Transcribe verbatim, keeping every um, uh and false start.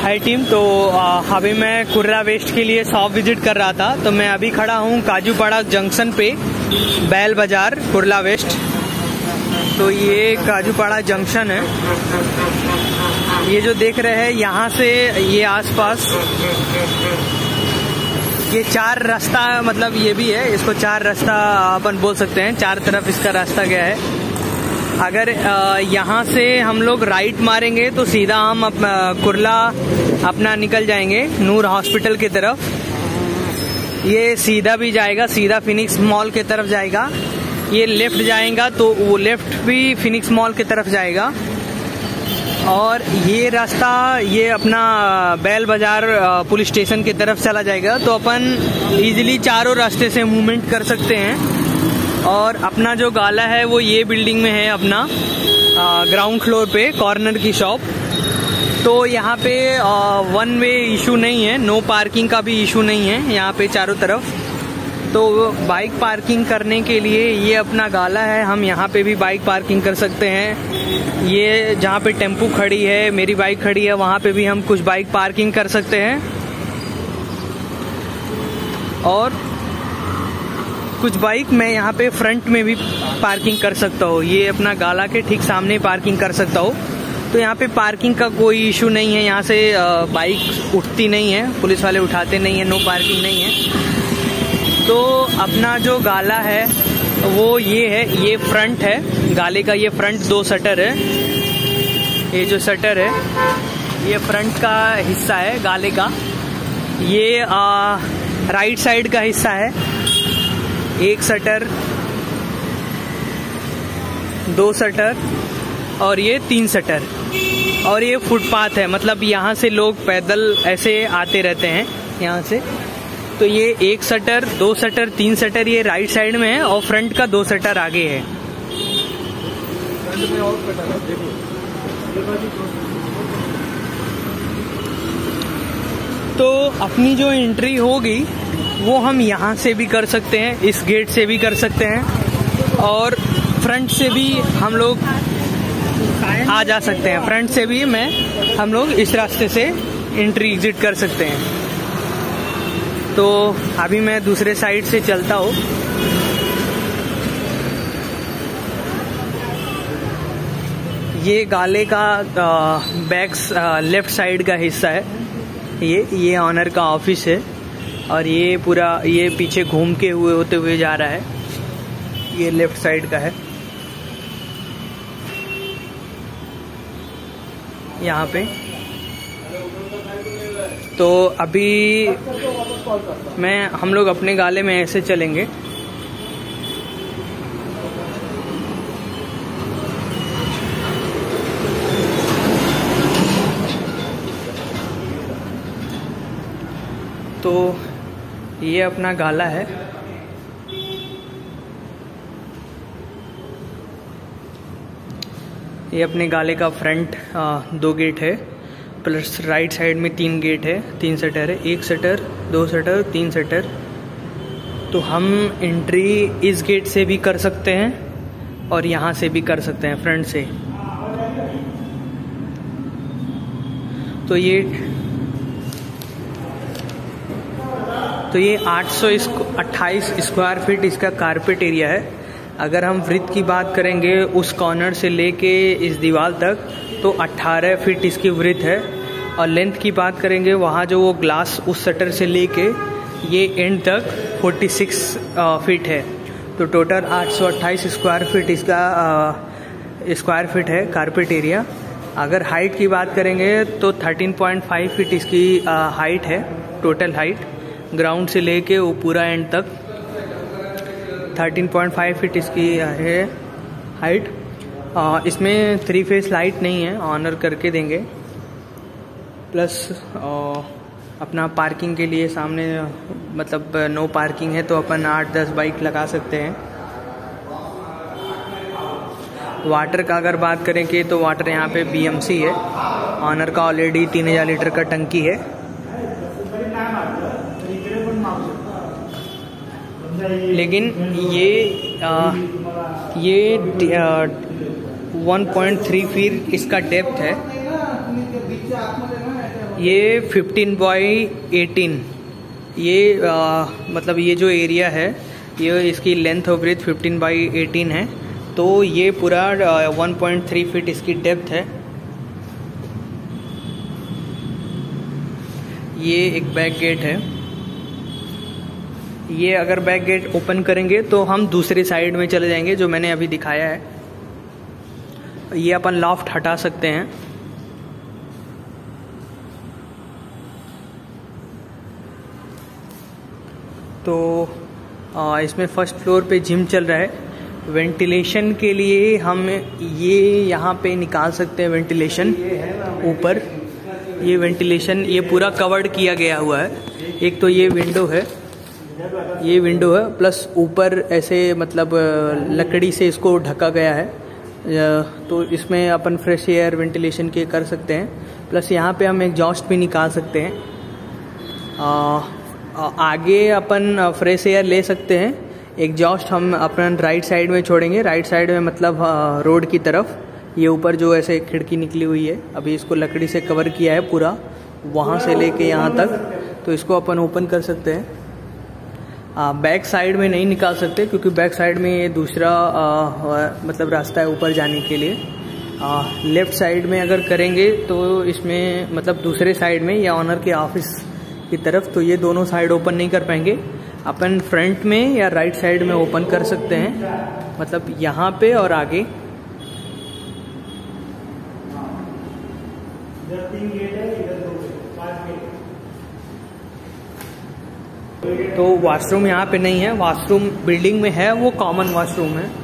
हाय team. तो आ, अभी मैं कुर्रा वेस्ट के लिए शॉप विजिट कर रहा था। तो मैं अभी खड़ा हूँ काजूपाड़ा जंक्शन पे, बैल बाजार कुर्ला वेस्ट। तो ये काजूपाड़ा जंक्शन है। ये जो देख रहे हैं यहाँ से ये आसपास ये चार रास्ता, मतलब ये भी है, इसको चार रास्ता अपन बोल सकते हैं। चार तरफ इसका रास्ता गया है। अगर यहाँ से हम लोग राइट मारेंगे तो सीधा हम अप, कुर्ला अपना निकल जाएंगे नूर हॉस्पिटल की तरफ। ये सीधा भी जाएगा, सीधा फिनिक्स मॉल की तरफ जाएगा। ये लेफ्ट जाएगा तो वो लेफ्ट भी फिनिक्स मॉल की तरफ जाएगा। और ये रास्ता ये अपना बैल बाजार पुलिस स्टेशन की तरफ चला जाएगा। तो अपन इजीली चारों रास्ते से मूवमेंट कर सकते हैं। और अपना जो गाला है वो ये बिल्डिंग में है, अपना ग्राउंड फ्लोर पे कॉर्नर की शॉप। तो यहाँ पे वन वे इशू नहीं है, नो पार्किंग का भी इशू नहीं है यहाँ पे चारों तरफ। तो बाइक पार्किंग करने के लिए ये अपना गाला है, हम यहाँ पे भी बाइक पार्किंग कर सकते हैं। ये जहाँ पे टेम्पू खड़ी है, मेरी बाइक खड़ी है, वहाँ पे भी हम कुछ बाइक पार्किंग कर सकते हैं। और कुछ बाइक मैं यहाँ पे फ्रंट में भी पार्किंग कर सकता हूँ। ये अपना गाला के ठीक सामने पार्किंग कर सकता हूँ। तो यहाँ पे पार्किंग का कोई इशू नहीं है। यहाँ से बाइक उठती नहीं है, पुलिस वाले उठाते नहीं है, नो पार्किंग नहीं है। तो अपना जो गाला है वो ये है, ये फ्रंट है गाले का। ये फ्रंट दो शटर है। ये जो शटर है ये फ्रंट का हिस्सा है गाले का। ये आ, राइट साइड का हिस्सा है। एक शटर, दो शटर और ये तीन शटर। और ये फुटपाथ है, मतलब यहाँ से लोग पैदल ऐसे आते रहते हैं यहाँ से। तो ये एक शटर, दो शटर, तीन शटर ये राइट साइड में है और फ्रंट का दो शटर आगे है। तो अपनी जो एंट्री होगी वो हम यहाँ से भी कर सकते हैं, इस गेट से भी कर सकते हैं और फ्रंट से भी हम लोग आ जा सकते हैं। फ्रंट से भी मैं हम लोग इस रास्ते से एंट्री एग्जिट कर सकते हैं। तो अभी मैं दूसरे साइड से चलता हूँ। ये गाले का बैक लेफ्ट साइड का हिस्सा है। ये ये ऑनर का ऑफिस है और ये पूरा ये पीछे घूम के हुए होते हुए जा रहा है। ये लेफ्ट साइड का है। यहाँ पे तो अभी मैं हम लोग अपने गाले में ऐसे चलेंगे। तो ये अपना गाला है। ये अपने गाले का फ्रंट आ, दो गेट है, प्लस राइट साइड में तीन गेट है, तीन शटर है। एक शटर, दो शटर, तीन शटर। तो हम एंट्री इस गेट से भी कर सकते हैं और यहाँ से भी कर सकते हैं, फ्रंट से। तो ये तो ये आठ सौ अट्ठाईस स्क्वायर फीट इसका कारपेट एरिया है। अगर हम वृत्त की बात करेंगे उस कॉर्नर से लेके इस दीवार तक तो अट्ठारह फीट इसकी वृत्त है। और लेंथ की बात करेंगे वहाँ जो वो ग्लास उस शटर से लेके ये एंड तक छियालीस फीट है। तो टोटल आठ सौ अट्ठाईस स्क्वायर फीट इसका स्क्वायर फीट है कारपेट एरिया। अगर हाइट की बात करेंगे तो तेरह पॉइंट पाँच फीट इसकी हाइट है, टोटल हाइट ग्राउंड से लेके वो पूरा एंड तक तेरह पॉइंट पाँच फीट इसकी है हाइट। इसमें थ्री फेस लाइट नहीं है, ऑनर करके देंगे। प्लस अपना पार्किंग के लिए सामने, मतलब नो पार्किंग है तो अपन आठ दस बाइक लगा सकते हैं। वाटर का अगर बात करेंगे तो वाटर यहाँ पे बीएमसी है। ऑनर का ऑलरेडी तीन हजार लीटर का टंकी है। लेकिन ये आ, ये वन पॉइंट थ्री फीट इसका डेप्थ है। ये फिफ्टीन बाई एटीन, ये आ, मतलब ये जो एरिया है ये इसकी लेंथ और ब्रेथ फिफ्टीन बाई एटीन है। तो ये पूरा वन पॉइंट थ्री फीट इसकी डेप्थ है। ये एक बैक गेट है। ये अगर बैक गेट ओपन करेंगे तो हम दूसरी साइड में चले जाएंगे जो मैंने अभी दिखाया है। ये अपन लॉफ्ट हटा सकते हैं। तो आ, इसमें फर्स्ट फ्लोर पे जिम चल रहा है। वेंटिलेशन के लिए हम ये यहाँ पे निकाल सकते हैं वेंटिलेशन ऊपर। ये वेंटिलेशन ये पूरा कवर्ड किया गया हुआ है। एक तो ये विंडो है, ये विंडो है, प्लस ऊपर ऐसे मतलब लकड़ी से इसको ढका गया है। तो इसमें अपन फ्रेश एयर वेंटिलेशन के कर सकते हैं। प्लस यहाँ पे हम एग्जॉस्ट भी निकाल सकते हैं। आ, आगे अपन फ्रेश एयर ले सकते हैं। एग्जॉस्ट हम अपन राइट साइड में छोड़ेंगे। राइट साइड में मतलब रोड की तरफ। ये ऊपर जो ऐसे खिड़की निकली हुई है, अभी इसको लकड़ी से कवर किया है पूरा, वहाँ से लेके यहाँ तक। तो इसको अपन ओपन कर सकते हैं। आ, बैक साइड में नहीं निकाल सकते क्योंकि बैक साइड में ये दूसरा आ, मतलब रास्ता है ऊपर जाने के लिए। आ, लेफ्ट साइड में अगर करेंगे तो इसमें मतलब दूसरे साइड में या ऑनर के ऑफिस की तरफ, तो ये दोनों साइड ओपन नहीं कर पाएंगे। अपन फ्रंट में या राइट साइड में ओपन कर सकते हैं, मतलब यहाँ पे और आगे। तो वॉशरूम यहाँ पे नहीं है। वॉशरूम बिल्डिंग में है, वो कॉमन वॉशरूम है।